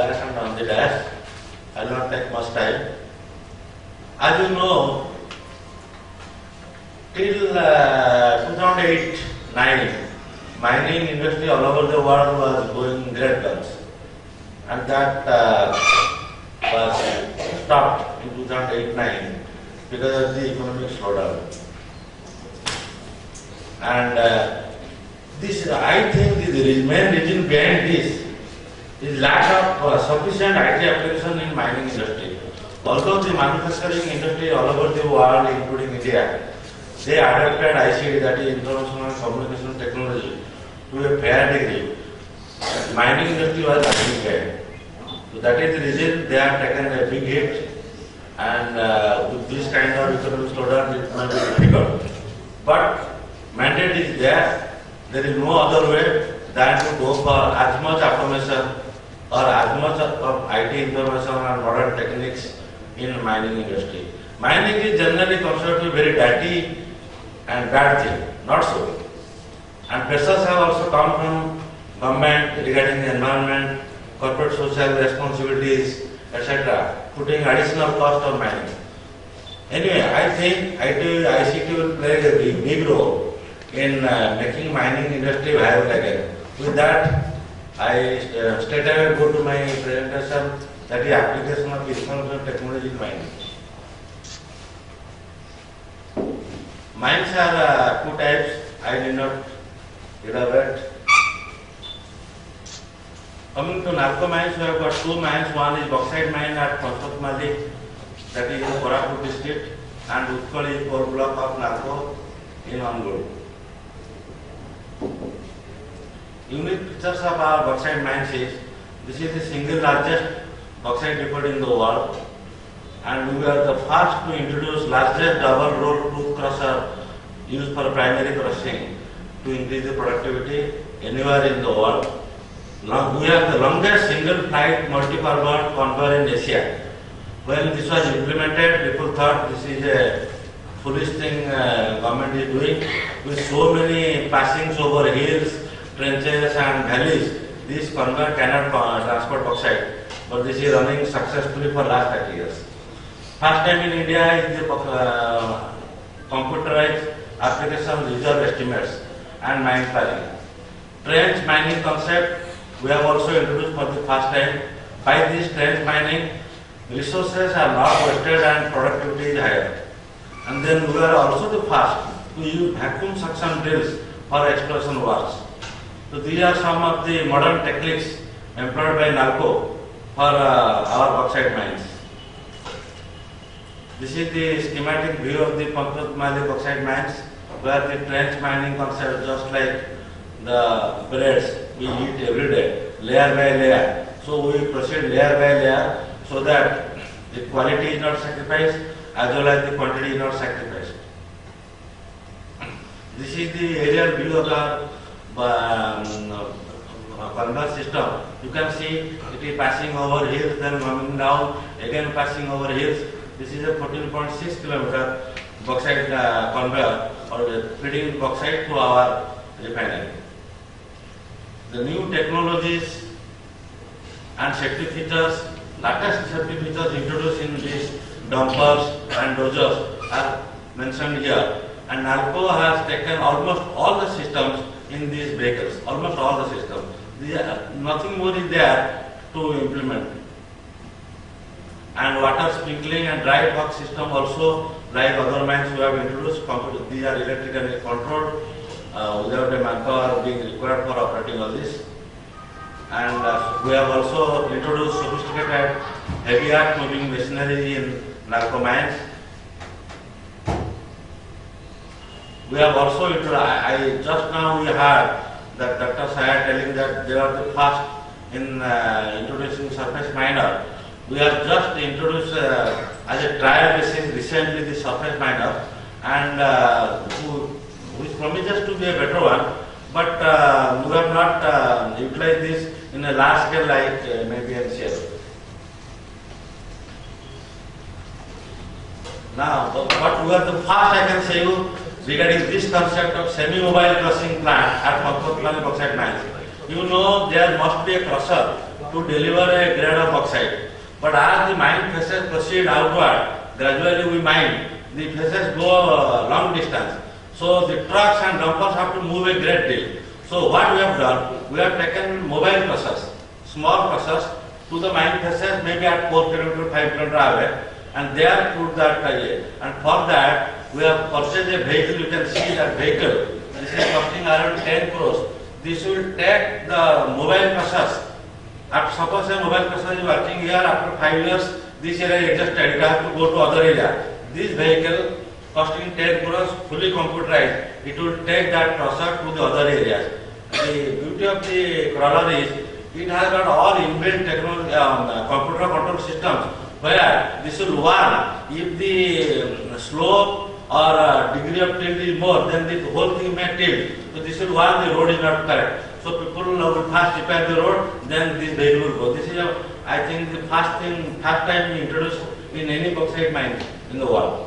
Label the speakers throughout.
Speaker 1: presentation on the dash. I will not take much time. As you know, till 2008-9, mining industry all over the world was going great guns, and that was stopped in 2008-9 because of the economic slowdown. And this, I think, the main reason behind this is lack of sufficient IT application in mining industry. Although the manufacturing industry all over the world, including India, they adopted ICT, that is Information and Communication Technology, to a fair degree. Mining industry was lagging behind. So that is the reason they have taken a big hit, and with this kind of economic slowdown, it might be difficult. But mandate is there. There is no other way than to go for as much automation or as much of IT information and modern techniques in mining industry. Mining is generally considered to be very dirty and bad thing. Not so. And pressures have also come from government regarding the environment, corporate social responsibilities, etc., putting additional cost on mining. Anyway, I think ICT will play a big role in making mining industry viable again. With that, I straight away go to my presentation, that is application of information technology in mining. Mines are two types. I did not elaborate. Coming to narco mines, we have got two mines. One is bauxite mine at Pansatmali, that is in Koraput district, and Utkal is core block of narco in Angul. Unique features of our bauxite mines is, this is the single largest bauxite depot in the world, and we were the first to introduce largest double roll tooth crusher used for primary crushing to increase the productivity anywhere in the world. Now we have the longest single flight multi-purpose conveyor in Asia. When this was implemented, people thought this is a foolish thing government is doing. With so many passings over hills, trenches and valleys, this conveyor cannot transport bauxite. But this is running successfully for last 30 years. First time in India is the computerized application reserve estimates and mine planning. Trench mining concept we have also introduced for the first time. By this trench mining, resources are not wasted and productivity is higher. And then we are also the first to use vacuum suction drills for exploration works. So these are some of the modern techniques employed by NALCO for our bauxite mines. This is the schematic view of the Pansatmali bauxite mines, where the trench mining concept, just like the breads we eat every day, layer by layer. So we proceed layer by layer so that the quality is not sacrificed as well as the quantity is not sacrificed. This is the aerial view of the conveyor system. You can see it is passing over hills, then coming down, again passing over hills. This is a 14.6 kilometer bauxite conveyor, or feeding bauxite to our refinery. The new technologies and safety features, latest safety features introduced in these dumpers and dozers are mentioned here. And NALCO has taken almost all the systems in these vehicles, almost all the systems. Nothing more is there to implement. And water sprinkling and dry box system also, like other mines we have introduced, these are electrically controlled without a manpower being required for operating all this. And we have also introduced sophisticated heavy earth moving machinery in narco mines. We have also introduced, just now we heard that Dr. Sayar telling that they are the first in introducing surface miner. We have just introduced as a trial basis recently the surface miner, and which promises to be a better one, but we have not utilized this in a large scale like maybe NCL. Now, what we are the first I can say you regarding this concept of semi-mobile crushing plant at Pansatmali bauxite mines. You know there must be a crusher to deliver a grade of oxide. But as the mining phases proceed outward, gradually we mine, the phases go long distance. So the trucks and dumpers have to move a great deal. So what we have done, we have taken mobile crushers, small crushers to the mining phases maybe at 4 km, 5 km away, and there put that and for that we have purchased a vehicle. You can see that vehicle. This is costing around 10 crores. This will take the mobile crushers. After suppose a mobile crusher is working here, after 5 years, this area is exhausted, it has to go to other area. This vehicle costing 10 crores, fully computerized, it will take that crusher to the other areas. The beauty of the crawler is, it has got all inbuilt technology, computer control systems, where this will warn if the slope or degree of tilt is more, then the whole thing may tilt. So this will warn the road is not correct. So people will first repair the road, then this vehicle will go. This is, I think, the first time introduced in any bauxite mine in the world.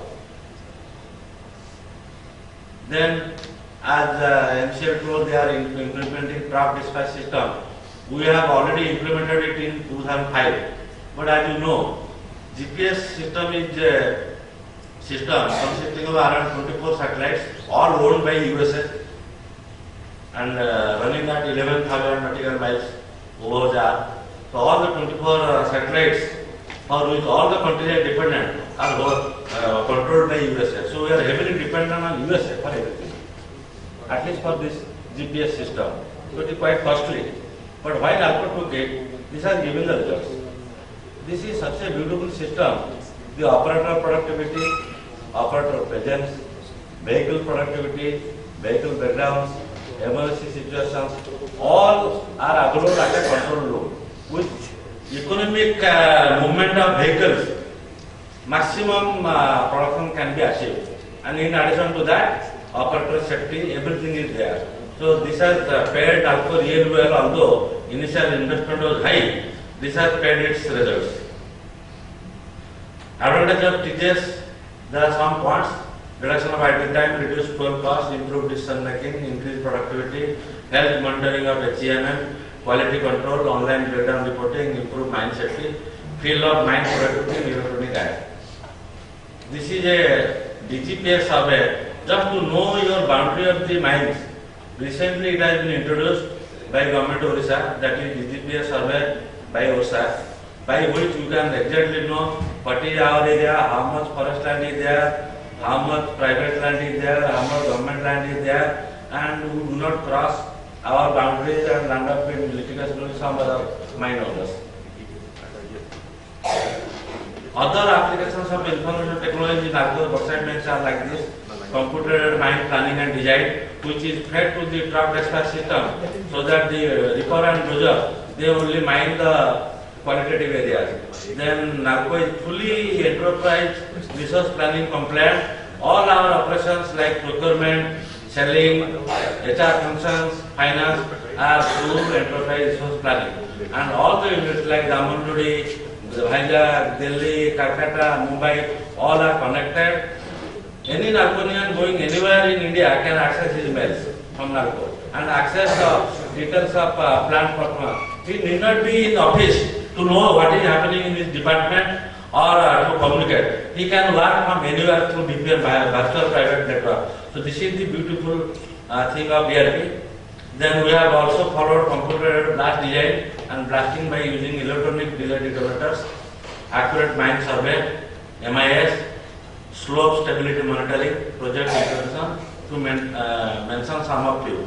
Speaker 1: Then, as MCL told, they are implementing truck dispatch system. We have already implemented it in 2005. But as you know, GPS system is a system consisting of around 24 satellites, all owned by USA, and running at 11,000 nautical miles over there. So all the 24 satellites for which all the countries are dependent are controlled by USA. So we are heavily dependent on USA for everything, at least for this GPS system. So it is quite costly. But while Alpha took it, this has given the results. This is such a beautiful system. The operator productivity, operator presence, vehicle productivity, vehicle breakdowns, emergency situations, all are available at a control room. With economic movement of vehicles, maximum production can be achieved. And in addition to that, operator safety, everything is there. So this has paid Alpha really well, although initial investment was high. This has paid its results. Advantage of TGS, there are some points. Reduction of idle time, reduced fuel cost, improved decision making, increased productivity, health monitoring of HEMM, quality control, online breakdown reporting, improved mine safety, field of mine productivity, and electronic eye. This is a DGPS survey just to know your boundary of the mines. Recently it has been introduced by Government of Orissa, that is DGPS survey by ORISSA, by which you can exactly know what is our area, how much forest land is there, how much private land is there, how much government land is there, and we do not cross our boundaries and land up in litigation with some other mine owners. Other applications of information technology in agro bauxite mines are like this: computer mine planning and design, which is fed to the truck dispatch system, so that the ripper and dozer, they only mine the qualitative areas. Then NALCO is fully enterprise resource planning compliant. All our operations like procurement, selling, HR functions, finance are through enterprise resource planning. And all the units like Damanjodi, Vizag, Delhi, Calcutta, Mumbai, all are connected. Any Nalconian going anywhere in India can access his mails from Nalco and access the details of plant performance. He need not be in office to know what is happening in his department or to communicate. He can work from anywhere through VPN, virtual private network. So this is the beautiful thing of ERP. Then we have also followed computer blast design and blasting by using electronic delay detonators, accurate mine survey, MIS, slope stability monitoring, project integration, to mention some of few.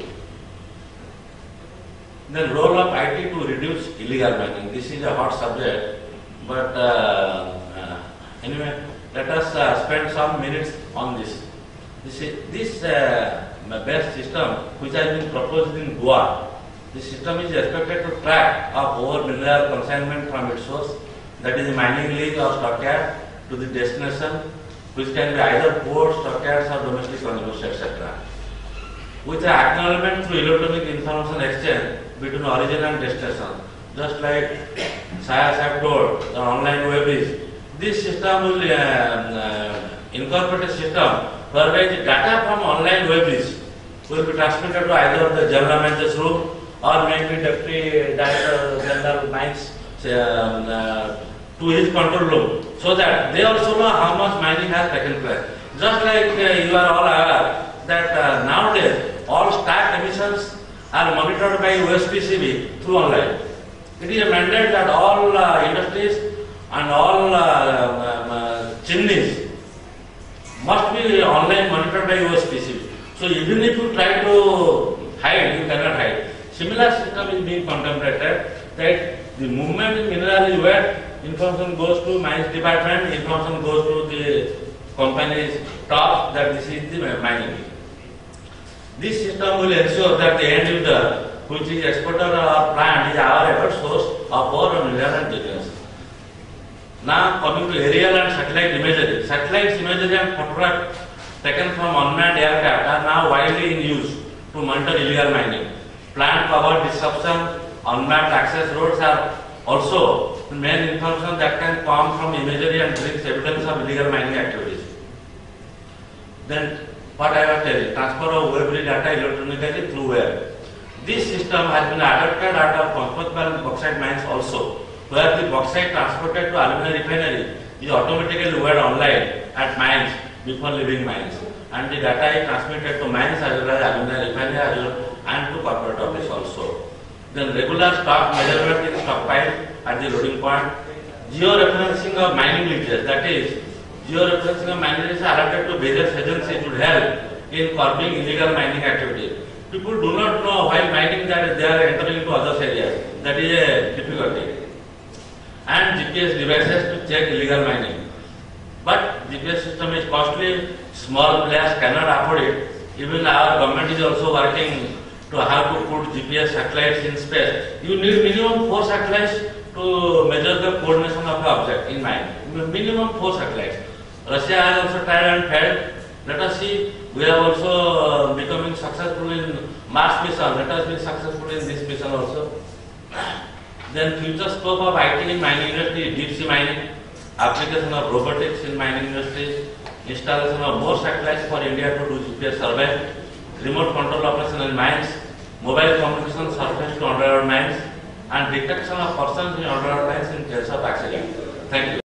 Speaker 1: Then role of IT to reduce illegal mining. This is a hot subject, but anyway, let us spend some minutes on this. This best system, which has been proposed in Goa, this system is expected to track of ore mineral consignment from its source, that is mining lease or stockyard, to the destination, which can be either ports, stockyards, or domestic consumers, etc. With the acknowledgement through electronic information exchange between origin and destination, just like Sayas have told, the online web is. This system will incorporate a system whereby the data from online web is will be transmitted to either the general manager's room or maybe Deputy Director General Mines to his control room, so that they also know how much mining has taken place. Just like you are all aware that nowadays all stack emissions are monitored by OSPCB through online. It is a mandate that all industries and all chimneys must be online monitored by OSPCB. So even if you try to hide, you cannot hide. Similar system is being contemplated that the movement in mineral is where information goes to mines department, information goes to the company's top that this is the mining. This system will ensure that the end user, which is exporter or plant, is our ever source of power, mineral and business. Now coming to aerial and satellite imagery. Satellite imagery and photograph taken from unmanned aircraft are now widely in use to monitor illegal mining. Plant power disruption, unmapped access roads are also the main information that can come from imagery and brings evidence of illegal mining activities. Then what I was telling, transfer of wearable data electronically through wire. This system has been adopted out of Panchpatwal bauxite mines also, where the bauxite transported to alumina refinery is automatically weighed online at mines before leaving mines, and the data is transmitted to mines as well as alumina refinery and to corporate office also. Then regular stock measurement is stockpile at the loading point. Geo-referencing of mining leases, that is, geo-referencing of mining leases allotted to various agencies would help in curbing illegal mining activity. People do not know while mining that they are entering into other areas. That is a difficulty. And GPS devices to check illegal mining. But GPS system is costly, small players cannot afford it. Even our government is also working to how to put GPS satellites in space. You need minimum 4 satellites to measure the coordination of the object in mind. Minimum 4 satellites. Russia has also tried and failed. Let us see, we are also becoming successful in Mars mission. Let us be successful in this mission also. Then future scope of IT in mining industry, deep sea mining, application of robotics in mining industry, installation of more satellites for India to do GPS survey, remote control operation in mines, mobile communication surface to underground mines, and detection of persons in underground mines in case of accident. Thank you.